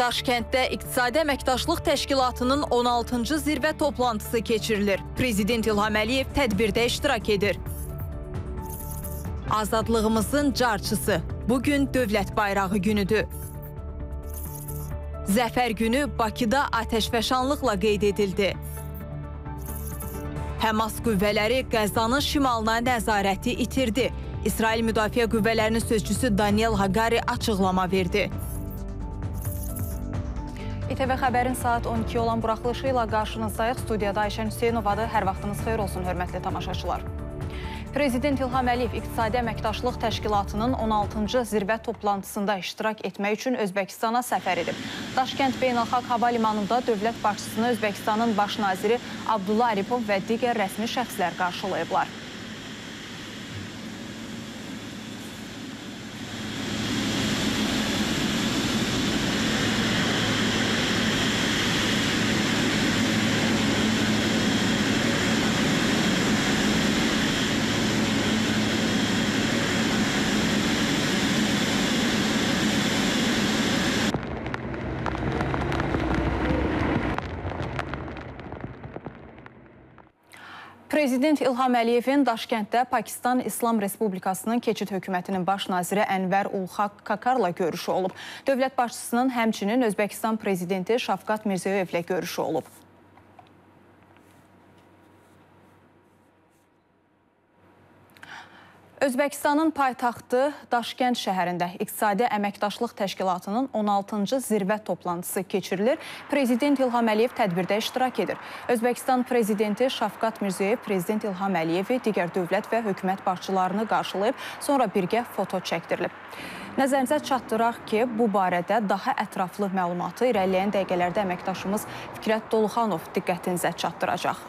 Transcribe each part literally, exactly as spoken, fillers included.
Daşkənddə İqtisadi Əməkdaşlıq Təşkilatının on altıncı zirvə toplantısı keçirilir. Prezident İlham Əliyev tədbirdə iştirak edir. Azadlığımızın carçısı. Bugün dövlət bayrağı günüdür. Zəfər günü Bakıda atəşfəşanlıqla qeyd edildi. Həmas qüvvələri Qəzzanın şimalına nəzarəti itirdi. İsrail Müdafiə Qüvvələrinin sözçüsü Daniel Haqari açıqlama verdi. İTV Xəbərin saat on iki olan buraxılışı ilə qarşınızdayıq. Studiyada Ayşən Hüseynovadır. Hər vaxtınız xeyir olsun, hörmətli tamaşaçılar. Prezident İlham Əliyev İqtisadi Əməkdaşlıq Təşkilatının on altıncı zirvə toplantısında iştirak etmək üçün Özbəkistana səfər edib. Daşkənd Beynəlxalq Hava Limanında dövlət başçısını Özbəkistanın baş naziri Abdullah Aripov və digər rəsmi şəxslər qarşılayıblar. Prezident İlham Əliyevin Daşkənddə Pakistan İslam Respublikasının keçid hökumətinin baş naziri Ənvər ul Haq Kakarla görüşü olub. Dövlət başçısının həmçinin Özbəkistan prezidenti Şavkat Mirziyoyevlə görüşü olub. Özbəkistanın paytaxtı Daşkənd şəhərində İqtisadi Əməkdaşlıq Təşkilatının on altıncı zirvə toplantısı keçirilir. Prezident İlham Əliyev tədbirdə iştirak edir. Özbəkistan prezidenti Şavkat Mirziyoyev Prezident İlham Əliyevi, digər dövlət və hökumət başçılarını qarşılayıb, sonra birgə foto çəkdirilib. Nəzərinizə çatdıraq ki, bu barədə daha ətraflı məlumatı irəliləyən dəqiqələrdə əməkdaşımız Fikrət Doluxanov diqqətinizə çatdıracaq.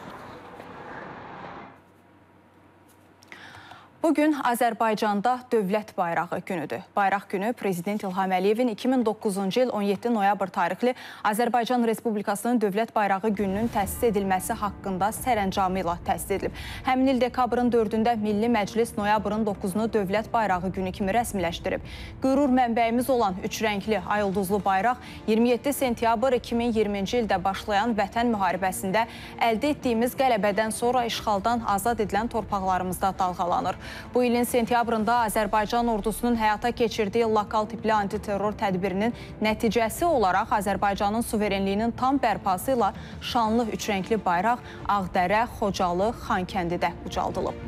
Bugün Azərbaycanda dövlət bayrağı günüdür. Bayraq günü Prezident İlham Əliyevin iki min doqquzuncu il on yeddi noyabr tarixli Azərbaycan Respublikasının dövlət bayrağı gününün təsis edilməsi haqqında sərəncamı ilə təsis edilib. Həmin il dekabrın dördündə Milli Məclis noyabrın doqquzunu dövlət bayrağı günü kimi rəsmiləşdirib. Qürur mənbəyimiz olan üç rəngli ayılduzlu bayraq iyirmi yeddi sentyabr iki min iyirminci ildə başlayan Vətən müharibəsində əldə etdiyimiz qələbədən sonra işğaldan azad edilən torpaqlarımızda dalğalanır. Bu ilin sentyabrında Azərbaycan ordusunun həyata keçirdiyi lokal tipli antiterror tədbirinin nəticəsi olaraq Azərbaycanın suverenliyinin tam bərpası ilə şanlı üç rəngli bayraq Ağdərə, Xocalı, Xankəndidə ucaldılıb.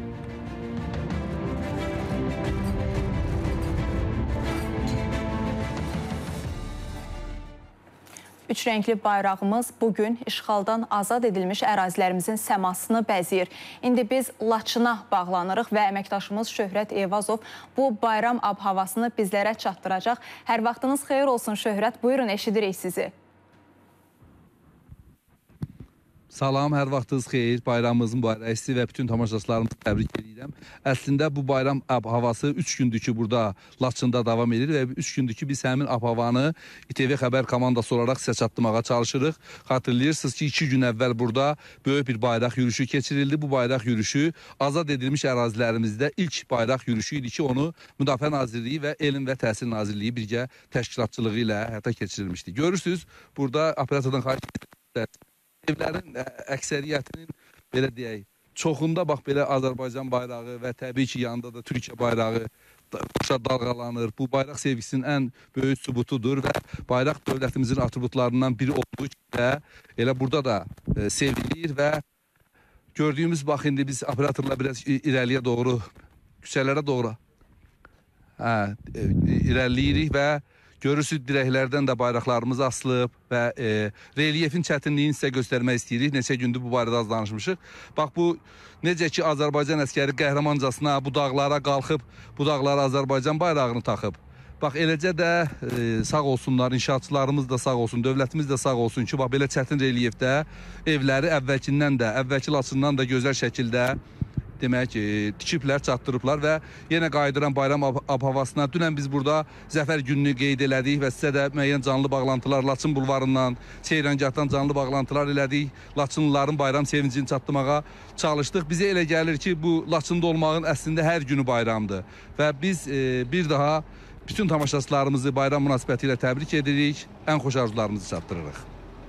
Üç rəngli bayrağımız bugün işğaldan azad edilmiş ərazilərimizin səmasını bəzəyir. İndi biz Laçına bağlanırıq və əməkdaşımız Şöhrət Eyvazov bu bayram ab-havasını bizlərə çatdıracaq. Hər vaxtınız xeyir olsun Şöhrət, buyurun eşidirik sizi. Salam, hər vaxtınız xeyir. Bayramımızın bayrağı və bütün tamaşaçılarımızı təbrik edirəm. Əslində bu bayram ab-havası üç gündür ki, burada Laçında davam edir və üç gündür ki, biz həmin ab-havanı İTV Xəbər komandası olaraq sizə çatdırmağa çalışırıq. Xatırlayırsınız ki, iki gün əvvəl burada böyük bir bayraq yürüyüşü keçirildi. Bu bayraq yürüyüşü azad edilmiş ərazilərimizdə ilk bayraq yürüyüşü idi ki, onu Müdafiə Nazirliyi və Elm və Təhsil Nazirliyi birgə təşkilatçılığı ilə həyata keçirilmişdi. Görürsünüz, burada operatordan xahiş evlərin əksəriyyətinin, belə deyək, çoxunda bax belə Azərbaycan bayrağı və təbii ki, yanında da Türkiyə bayrağı başa dalğalanır. Bu bayraq sevgisinin ən böyük sübutudur və bayraq dövlətimizin atributlarından biri olduğu kimi elə burada da e, sevdilir və gördüyümüz, bax indi biz operatorla biraz irəliyə doğru, küçələrə doğru hə, e, irəliyirik və görürsünüz, dirəklərdən də bayraqlarımız asılıb və e, relyefin çətinliyini sizə göstərmək istəyirik. Neçə gündür bu barədə az danışmışıq. Bax bu, necə ki Azərbaycan əskəri qəhrəmancasına bu dağlara qalxıb, bu dağlara Azərbaycan bayrağını taxıb. Bax eləcə də e, sağ olsunlar, inşaatçılarımız da sağ olsun, dövlətimiz də sağ olsun ki, bax belə çətin relyefdə evləri əvvəlkindən də, əvvəlki Laçından da gözəl şəkildə demək, e, tikiblər, çatdırıblar və yenə qayıdıran bayram ab-havasına. Dünən biz burada Zəfər gününü qeyd elədik və sizə də müəyyən canlı bağlantılar Laçın bulvarından, Seyrangatdan canlı bağlantılar elədik. Laçınlıların bayram sevincini çatdırmağa çalışdıq. Bizə elə gəlir ki, bu Laçında olmağın əslində hər günü bayramdır və biz e, bir daha Bütün tamaşaçılarımızı bayram münasibəti ilə təbrik edirik, ən xoş arzularımızı çatdırırıq.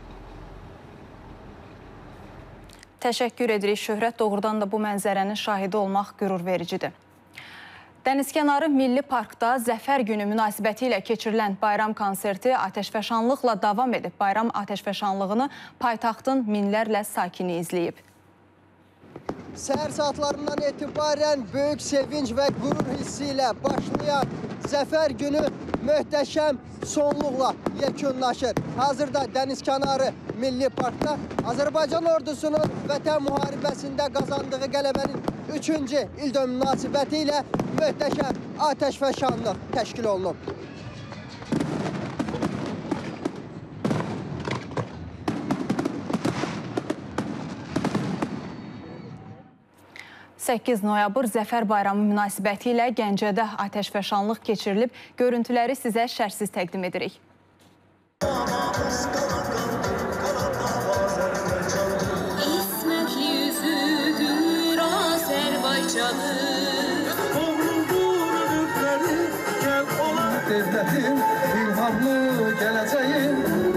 Təşəkkür edirik Şöhrət. Doğrudan da bu mənzərənin şahidi olmaq qürur vericidir. Dənizkənarı Milli Parkda Zəfər günü münasibəti ilə keçirilən bayram konserti atəşfəşanlıqla davam edib. Bayram atəşfəşanlığını paytaxtın minlərlə sakini izləyib. Səhər saatlarından etibarən böyük sevinç və qürur hissi ilə başlayan Zəfər günü möhtəşəm sonluqla yekunlaşır. Hazırda Dənizkənarı Milli Parkda Azərbaycan ordusunun Vətən müharibəsində qazandığı qələbənin üçüncü ildönüm münasibəti ilə möhtəşəm atəşfəşanlıq təşkil olunub. səkkiz noyabr Zəfər bayramı münasibəti ilə Gəncədə atəşfəşanlıq keçirilib. Görüntüləri sizə şərhsiz təqdim edirik. İsmət yüzüdür Azərbaycanı. Oğrudur ürəkləri, gəl olan devlətim, ilhamlı gələcəyim.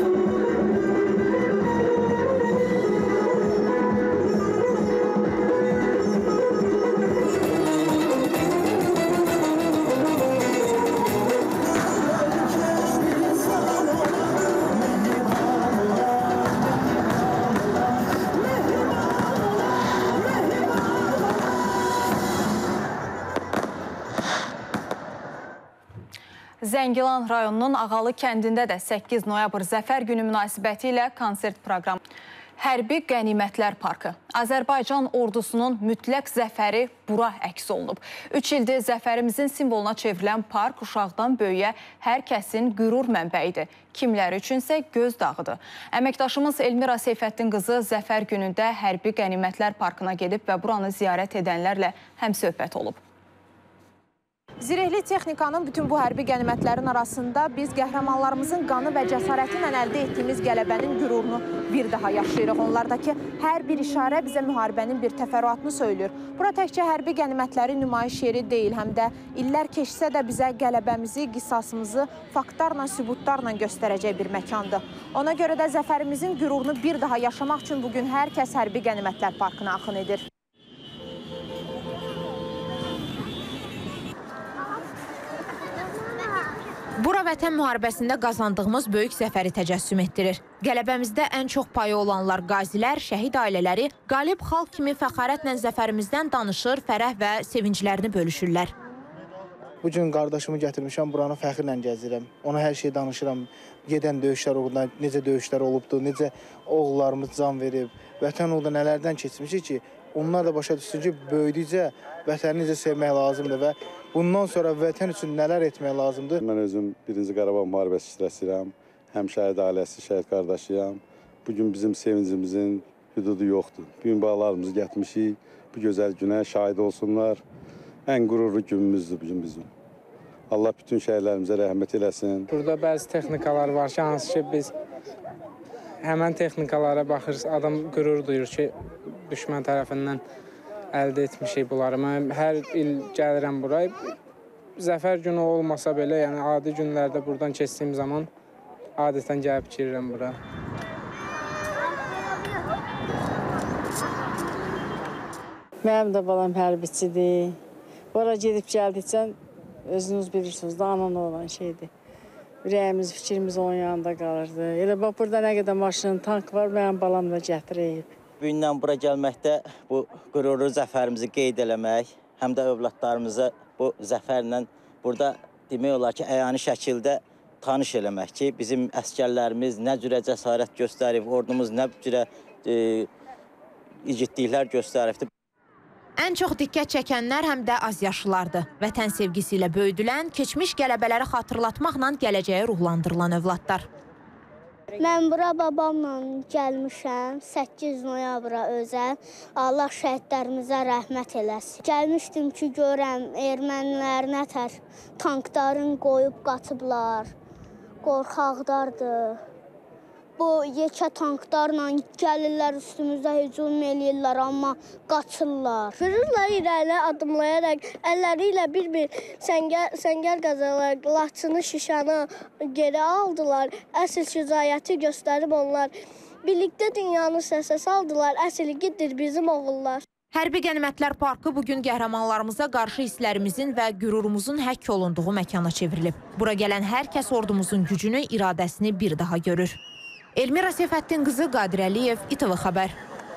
Zəngilan rayonunun Ağalı kəndində də səkkiz noyabr Zəfər günü münasibəti ilə konsert proqramı. Hərbi Qənimətlər Parkı. Azərbaycan ordusunun mütləq zəfəri bura əks olunub. Üç ildir zəfərimizin simvoluna çevrilən park uşaqdan böyüyə hər kəsin qürur mənbəyidir. Kimləri üçünsə göz dağıdır. Əməkdaşımız Elmira Seyfəddin qızı Zəfər günündə Hərbi Qənimətlər Parkına gedib və buranı ziyarət edənlərlə həmsöhbət olub. Zirehli texnikanın bütün bu hərbi qənimətlərin arasında biz qəhrəmanlarımızın qanı və cəsarəti ilə əldə etdiyimiz qələbənin qürurunu bir daha yaşayırıq. Onlardakı hər bir işarə bizə müharibənin bir təfərrüatını söylüyor. Bura təkcə hərbi qənimətləri nümayiş yeri deyil, həm də illər keçsə də bizə qələbəmizi, qisasımızı faktlarla, sübutlarla göstərəcək bir məkandır. Ona görə də zəfərimizin qürurunu bir daha yaşamaq üçün bugün hər kəs hərbi qənimətlər parkına axın edir. Bura Vətən müharibəsində qazandığımız böyük zəfəri təcəssüm etdirir. Qələbəmizdə ən çox payı olanlar qazilər, şəhid ailələri, qalib xalq kimi fəxarətlə zəfərimizdən danışır, fərəh və sevinclərini bölüşürlər. Bugün qardaşımı gətirmişəm, buranı fəxrlə gəzirəm. Ona hər şey danışıram. Gedən döyüşlər uğrunda necə döyüşlər olubdur, necə oğullarımız can verib. Vətən uğrunda nələrdən keçmişik ki, onlar da başa düşsün ki, böyüdükcə vətəni necə sevmək lazımdır və bundan sonra vətən üçün nələr etmək lazımdır. Mən özüm birinci Qarabağ müharibəsi iştirakçısıyam. Həm şəhid ailəsi, şəhid qardaşıyam. Bugün bizim sevincimizin hüdudu yoxdur. Bugün bağlarımızı gətirmişik. Bu gözəl günə şahid olsunlar. Ən qürurlu günümüzdür bugün bizim. Allah bütün şəhidlərimizə rəhmət eləsin. Burada bəzi texnikalar var ki, hansı ki biz həmən texnikalara baxırız. Adam qürur duyur ki, düşmən tərəfindən əldə etmişik bunları. Mən hər il gəlirəm buraya. Zəfər günü olmasa belə, yəni adi günlərdə buradan keçdiyim zaman adətən gəlib girirəm bura. Mənim də balam hərbiçidir. Bura gedib gəldikcə özünüz bilirsiniz də anan olan şeydir. Ürəyimiz, fikrimiz onun yanında qalırdı. Elə bax, burada nə qədər maşın, tank var, mənim balam da gətirib. Bugündən bura gəlməkdə bu qürurlu zəfərimizi qeyd eləmək, həm də övladlarımıza bu zəfərlə burada demək olar ki, əyani şəkildə tanış eləmək ki, bizim əskərlərimiz nə cürə cəsarət göstərib, ordumuz nə cürə e, igidliklər göstəribdir. Ən çox diqqət çəkənlər həm də azyaşlılardır. Vətən sevgisi ilə böyüdülən, keçmiş qələbələri xatırlatmaqla gələcəyə ruhlandırılan övladlar. Mən bura babamla gəlmişəm, səkkiz noyabra özəl. Allah şəhidlərimizə rəhmət eləsin. Gəlmişdim ki, görəm ermənilər nətər tankların qoyub qatıblar, qorxaqdardır. bu yekə tanklarla gəlirlər üstümüzdə hücum eləyirlər, amma qaçırlar. Qırırlar irəli adımlayaraq, əlləri ilə bir-bir səngər, səngər qazalaraq Laçını, Şuşanı geri aldılar. Əsl şücaəti göstərib onlar. Birlikdə dünyanı səsə saldılar, əsl gidir bizim oğullar. Hərbi Qənimətlər Parkı bugün qəhrəmanlarımıza qarşı hisslərimizin və qürurumuzun həkk olunduğu məkana çevrilib. Bura gələn hər kəs ordumuzun gücünü, iradəsini bir daha görür. Elmira Seyfəddin qızı Qadir Əliyev, İTV Xəbər.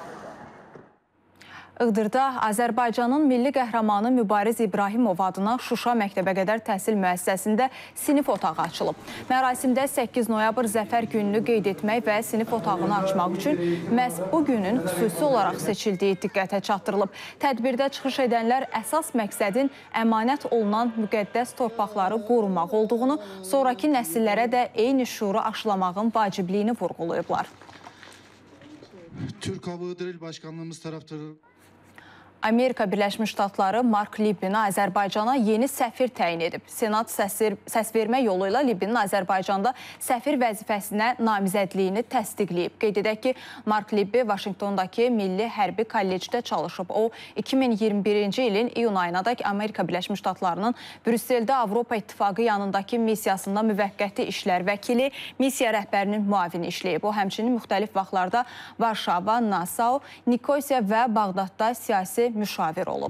Iğdırda Azərbaycanın milli qəhrəmanı Mübariz İbrahimov adına Şuşa məktəbəqədər təhsil müəssisəsində sinif otağı açılıb. Mərasimdə səkkiz noyabr Zəfər gününü qeyd etmək və sinif otağını açmaq üçün məhz bu günün xüsusi olaraq seçildiyi diqqətə çatdırılıb. Tədbirdə çıxış edənlər əsas məqsədin əmanət olunan müqəddəs torpaqları qorumaq olduğunu, sonraki nəsillərə də eyni şuuru aşılamağın vacibliyini vurğulayıblar. Türk Hava İl Başkanlığımız tərəfdarı Amerika Birləşmiş Ştatları Mark Libini Azərbaycana yeni səfir təyin edib. Senat səs vermə yolu ilə Libinin Azərbaycanda səfir vəzifəsinə namizədliyini təsdiqləyib. Qeyd edək ki, Mark Libi Vaşinqtondakı Milli Hərbi Kollecdə çalışıb. O, iki min iyirmi birinci ilin iyun ayınadək Amerika Birləşmiş Ştatlarının Brüsseldə Avropa İttifaqı yanındakı missiyasında müvəqqəti işlər vəkili, missiya rəhbərinin müavini işləyib. O, həmçinin müxtəlif vaxtlarda Varşava, Nasau, Nikosiya və Bağdadda siyasi müşavir olub.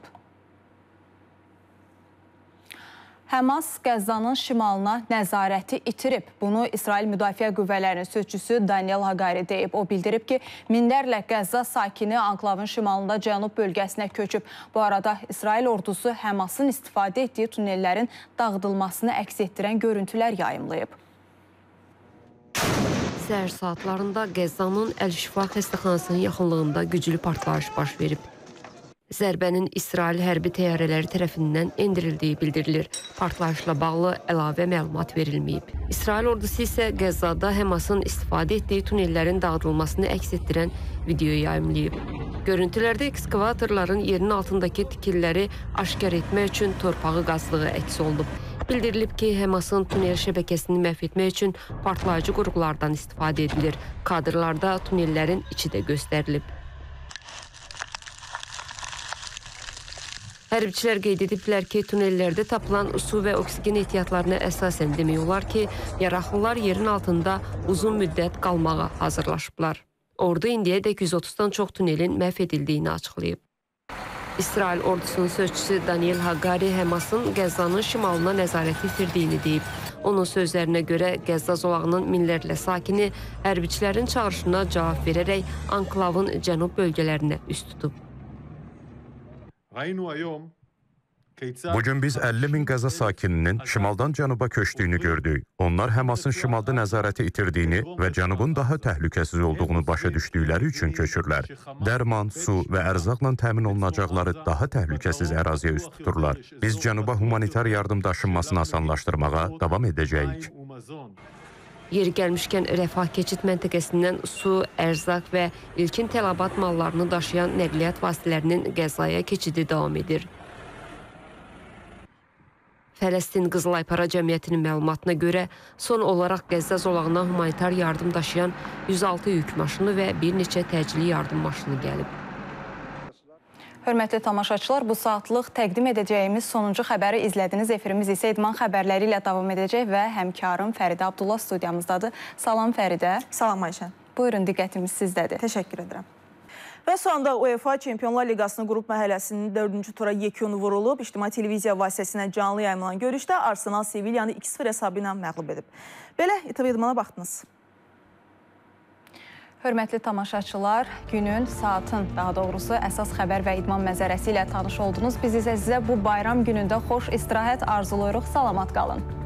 Həmas Qəzzanın şimalına nəzarəti itirib. Bunu İsrail Müdafiə Qüvvələrinin sözçüsü Daniel Haqari deyib. O bildirib ki, minlərlə Qəzza sakini anklavın şimalında cənub bölgəsinə köçüb. Bu arada İsrail ordusu Həmasın istifadə etdiyi tunellərin dağıdılmasını əks etdirən görüntülər yayımlayıb. Səhər saatlarında Qəzzanın Əl-Şifa xəstəxanasının yaxınlığında güclü partlayış baş verib. Zərbənin İsrail hərbi təyyarələri tərəfindən endirildiyi bildirilir. Partlayışla bağlı əlavə məlumat verilməyib. İsrail ordusu isə Qəzzada Həmasın istifadə etdiyi tunellərin dağıdılmasını əks etdirən video yayımlayıb. Görüntülərdə ekskavatorların yerin altındakı tikililəri aşkar etmək üçün torpağı qazdığı əks olunub. Bildirilib ki, Həmasın tunel şəbəkəsini məhv etmək üçün partlayıcı qurğulardan istifadə edilir. Kadrlarda tunellərin içi də göstərilib. Hərbçilər qeyd ediblər ki, tunellərdə tapılan su və oksigen ehtiyatlarına əsasən demək olar ki, yaraqlılar yerin altında uzun müddət qalmağa hazırlaşıblar. Ordu indiyədək yüz otuzdan çox tunelin məhv edildiyini açıqlayıb. İsrail ordusunun sözçüsü Daniel Haqari Həmasın Qəzzanın şimalına nəzarəti itirdiyini deyib. Onun sözlərinə görə Qəzza zolağının minlərlə sakini hərbiçilərin çağırışına cavab verərək anklavın cənub bölgələrinə üst tutub. Bugün biz əlli min Qəzza sakininin şimaldan cənuba köçdüyünü gördük. Onlar Həmasın şimalda nəzarəti itirdiyini və cənubun daha təhlükəsiz olduğunu başa düşdükləri üçün köçürlər. Dərman, su və ərzaqla təmin olunacaqları daha təhlükəsiz əraziyə üst tuturlar. Biz cənuba humanitar yardım daşınmasını asanlaşdırmağa davam edəcəyik. Yeri gəlmişkən Rəfah keçid məntəqəsindən su, ərzaq və ilkin tələbat mallarını daşıyan nəqliyyat vasitələrinin Qəzzaya keçidi davam edir. Fələstin Qızıl Aypara Cəmiyyətinin məlumatına görə son olaraq Qəzza zolağına humanitar yardım daşıyan yüz altı yük maşını və bir neçə təcili yardım maşını gəlib. Hörmətli tamaşaçılar, bu saatlıq təqdim edəcəyimiz sonuncu xəbəri izlədiniz. Efirimiz isə idman xəbərləri ilə davam edəcək və həmkarım Fəridə Abdullah studiyamızdadır. Salam Fəridə. Salam Ayşən. Buyurun, diqqətimiz sizdədir. Təşəkkür edirəm. Və sonunda UEFA Çempionlar Liqasının qrup mərhələsinin dördüncü tura yekunu vurulub. İctimai televiziya vasitəsilə canlı yayımlanan görüşdə Arsenal Sevilyanı iki sıfır hesabı ilə məğlub edib. Belə, İTV idmana baxdınız. Hörmətli tamaşaçılar, günün, saatın, daha doğrusu əsas xəbər və idman məzərəsi ilə tanış oldunuz. Biz isə sizə bu bayram günündə xoş istirahət arzuluyoruz. Salamat qalın.